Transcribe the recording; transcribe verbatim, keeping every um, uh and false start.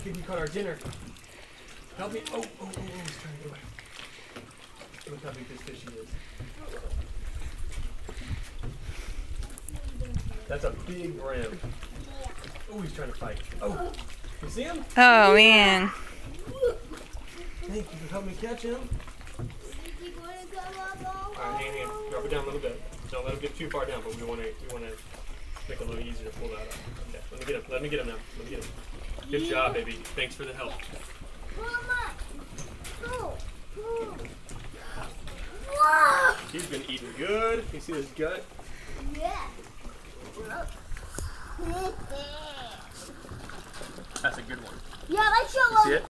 think we caught our dinner. Help me. Oh, oh, oh, oh, he's trying to get away. Look how big this fish is. That's a big brim. Oh, he's trying to fight. Oh, you see him? Oh, man. Thank you for helping me catch him. Alright, hand, hand. Drop it down a little bit. Don't let him get too far down, but we want to we want to make it a little easier to pull that up. Okay, let me get him. Let me get him now. Let me get him. Good job, baby. Thanks for the help. He's been eating good. You see his gut? Yeah. That's a good one. Yeah, let's show You see it?